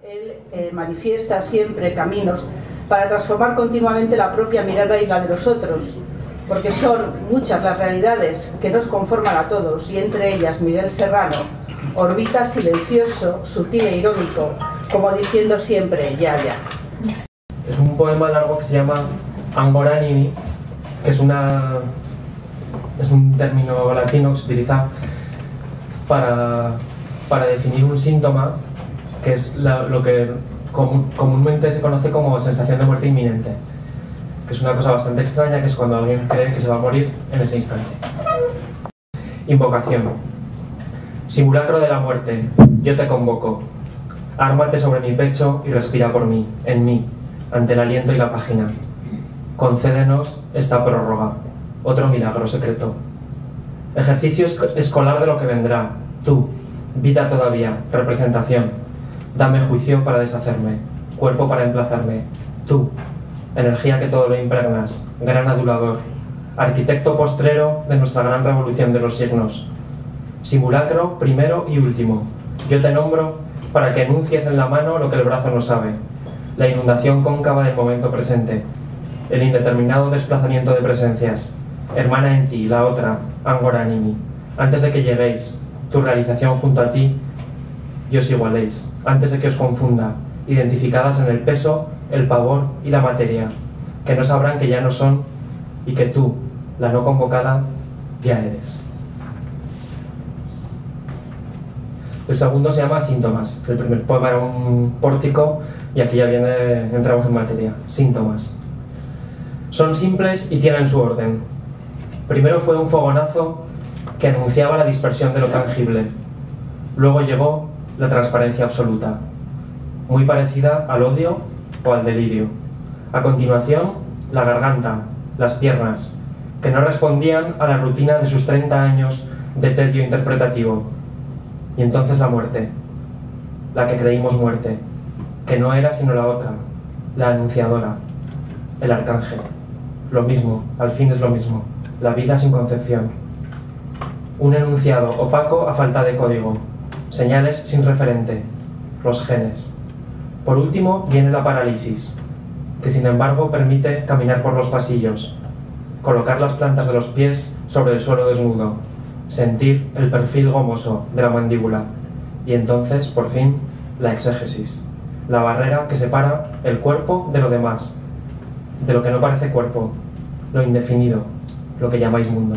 Él manifiesta siempre caminos para transformar continuamente la propia mirada y la de los otros, porque son muchas las realidades que nos conforman a todos, y entre ellas Miguel Serrano orbita silencioso, sutil e irónico, como diciendo siempre ya, ya. Es un poema largo que se llama Angora Nimi, que es un término latino que se utiliza para definir un síntoma, que es lo que comúnmente se conoce como sensación de muerte inminente, que es una cosa bastante extraña, que es cuando alguien cree que se va a morir en ese instante. Invocación. Simulacro de la muerte, yo te convoco. Ármate sobre mi pecho y respira por mí, en mí, ante el aliento y la página. Concédenos esta prórroga, otro milagro secreto. Ejercicio escolar de lo que vendrá, tú, vida todavía, representación. Dame juicio para deshacerme, cuerpo para emplazarme. Tú, energía que todo lo impregnas, gran adulador, arquitecto postrero de nuestra gran revolución de los signos. Simulacro primero y último. Yo te nombro para que enuncies en la mano lo que el brazo no sabe. La inundación cóncava del momento presente. El indeterminado desplazamiento de presencias. Hermana en ti, la otra, Angora Nimi. Antes de que lleguéis, tu realización junto a ti, y os igualéis, antes de que os confunda, identificadas en el peso, el pavor y la materia, que no sabrán que ya no son, y que tú, la no convocada, ya eres. El segundo se llama Síntomas. El primer poema era un pórtico y aquí ya entramos en materia. Síntomas. Son simples y tienen su orden. Primero fue un fogonazo que anunciaba la dispersión de lo tangible. Luego llegó la transparencia absoluta, muy parecida al odio o al delirio. A continuación, la garganta, las piernas, que no respondían a la rutina de sus 30 años de tedio interpretativo. Y entonces la muerte, la que creímos muerte, que no era sino la otra, la anunciadora, el arcángel. Lo mismo, al fin es lo mismo, la vida sin concepción. Un enunciado opaco a falta de código, señales sin referente, los genes. Por último viene la parálisis, que sin embargo permite caminar por los pasillos, colocar las plantas de los pies sobre el suelo desnudo, sentir el perfil gomoso de la mandíbula, y entonces, por fin, la exégesis, la barrera que separa el cuerpo de lo demás, de lo que no parece cuerpo, lo indefinido, lo que llamáis mundo.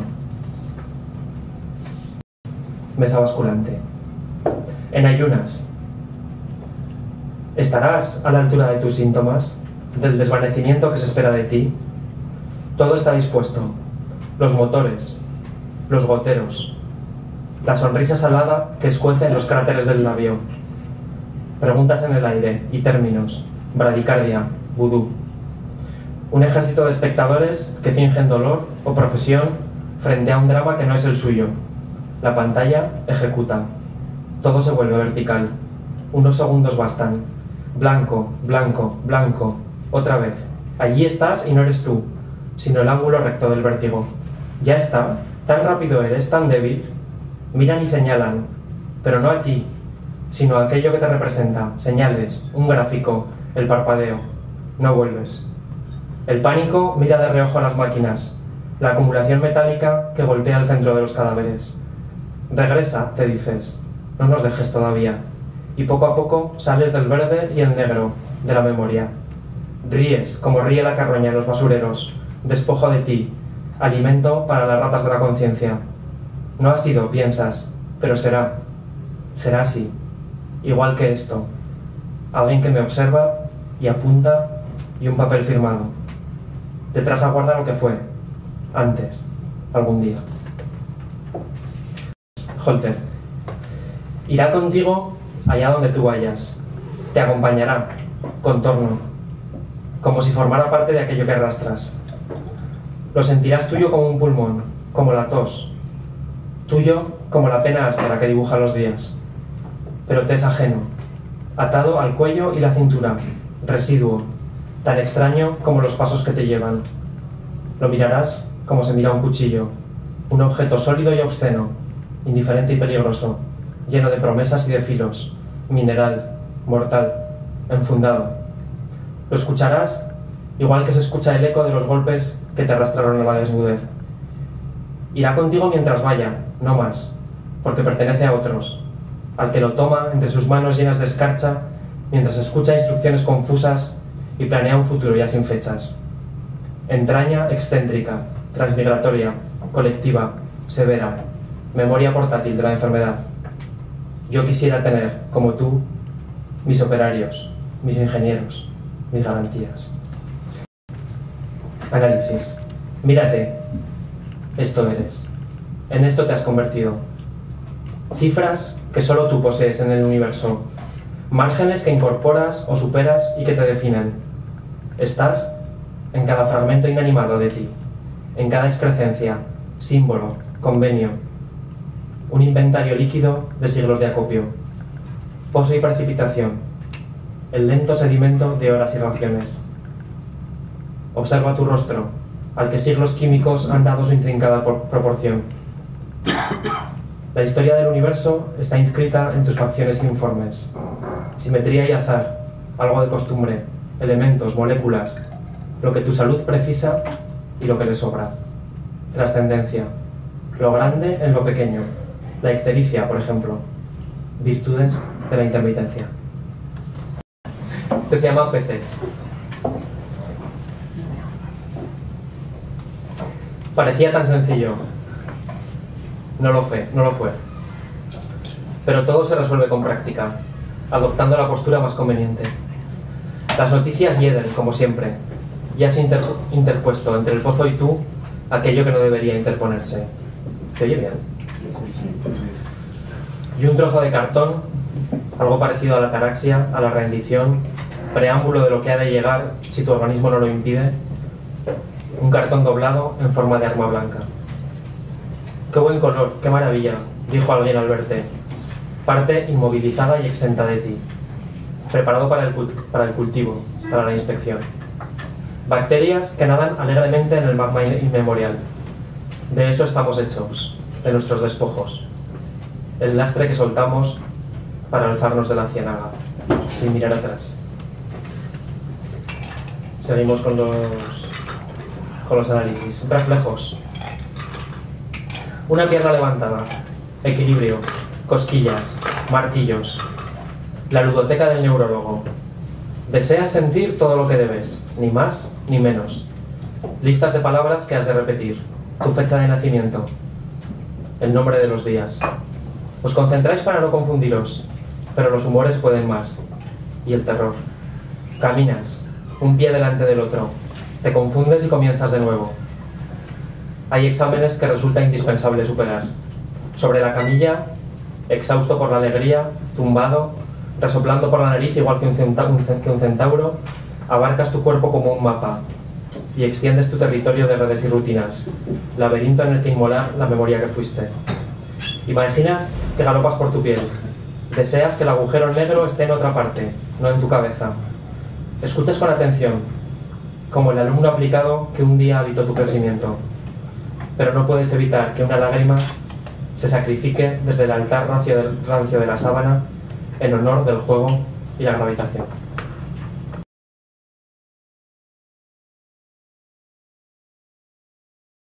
Mesa basculante. En ayunas. ¿Estarás a la altura de tus síntomas, del desvanecimiento que se espera de ti? Todo está dispuesto. Los motores, los goteros, la sonrisa salada que escuece en los cráteres del labio. Preguntas en el aire y términos, bradicardia, vudú. Un ejército de espectadores que fingen dolor o profesión frente a un drama que no es el suyo. La pantalla ejecuta. Todo se vuelve vertical. Unos segundos bastan. Blanco, blanco, blanco. Otra vez. Allí estás y no eres tú, sino el ángulo recto del vértigo. Ya está. Tan rápido eres, tan débil. Miran y señalan, pero no a ti, sino a aquello que te representa. Señales, un gráfico, el parpadeo. No vuelves. El pánico mira de reojo a las máquinas, la acumulación metálica que golpea el centro de los cadáveres. Regresa, te dices. No nos dejes todavía. Y poco a poco sales del verde y el negro de la memoria. Ríes como ríe la carroña en los basureros, despojo de ti, alimento para las ratas de la conciencia. No ha sido, piensas, pero será. Será así. Igual que esto. Alguien que me observa y apunta y un papel firmado. Detrás aguarda lo que fue. Antes. Algún día. Holter. Irá contigo allá donde tú vayas. Te acompañará. Contorno. Como si formara parte de aquello que arrastras. Lo sentirás tuyo como un pulmón, como la tos. Tuyo como la pena áspera que dibuja los días. Pero te es ajeno. Atado al cuello y la cintura. Residuo. Tan extraño como los pasos que te llevan. Lo mirarás como se mira un cuchillo. Un objeto sólido y obsceno. Indiferente y peligroso. Lleno de promesas y de filos. Mineral. Mortal. enfundado. Lo escucharás igual que se escucha el eco de los golpes que te arrastraron a la desnudez. Irá contigo mientras vaya, no más, porque pertenece a otros, al que lo toma entre sus manos llenas de escarcha mientras escucha instrucciones confusas y planea un futuro ya sin fechas. Entraña excéntrica, transmigratoria, colectiva, severa, memoria portátil de la enfermedad. Yo quisiera tener, como tú, mis operarios, mis ingenieros, mis garantías. Análisis. Mírate. Esto eres. En esto te has convertido. Cifras que solo tú posees en el universo. Márgenes que incorporas o superas y que te definen. Estás en cada fragmento inanimado de ti, en cada excrescencia, símbolo, convenio. Un inventario líquido de siglos de acopio. Pozo y precipitación. El lento sedimento de horas y raciones. Observa tu rostro, al que siglos químicos han dado su intrincada proporción. La historia del universo está inscrita en tus facciones informes. Simetría y azar, algo de costumbre, elementos, moléculas, lo que tu salud precisa y lo que le sobra. Trascendencia, lo grande en lo pequeño, la ictericia, por ejemplo. Virtudes de la intermitencia. Este se llama Peces. Parecía tan sencillo. No lo fue. Pero todo se resuelve con práctica, adoptando la postura más conveniente. Las noticias hieden, como siempre, y has interpuesto entre el pozo y tú aquello que no debería interponerse. ¿Se oye bien? Y un trozo de cartón, algo parecido a la ataraxia, a la rendición, preámbulo de lo que ha de llegar si tu organismo no lo impide. Un cartón doblado en forma de arma blanca. ¡Qué buen color! ¡Qué maravilla!, dijo alguien al verte. Parte inmovilizada y exenta de ti. Preparado para el cultivo, para la inspección. Bacterias que nadan alegremente en el magma inmemorial. De eso estamos hechos, de nuestros despojos. El lastre que soltamos para alzarnos de la ciénaga, sin mirar atrás. Seguimos con los análisis. Reflejos. Una pierna levantada. Equilibrio. Cosquillas. Martillos. La ludoteca del neurólogo. Deseas sentir todo lo que debes, ni más ni menos. Listas de palabras que has de repetir. Tu fecha de nacimiento. El nombre de los días. Os concentráis para no confundiros, pero los humores pueden más. Y el terror. Caminas, un pie delante del otro. Te confundes y comienzas de nuevo. Hay exámenes que resulta indispensable superar. Sobre la camilla, exhausto por la alegría, tumbado, resoplando por la nariz igual que un centauro, abarcas tu cuerpo como un mapa y extiendes tu territorio de redes y rutinas, laberinto en el que inmolar la memoria que fuiste. Imaginas que galopas por tu piel. Deseas que el agujero negro esté en otra parte, no en tu cabeza. Escuchas con atención, como el alumno aplicado que un día habitó tu crecimiento. Pero no puedes evitar que una lágrima se sacrifique desde el altar rancio de la sábana en honor del juego y la gravitación.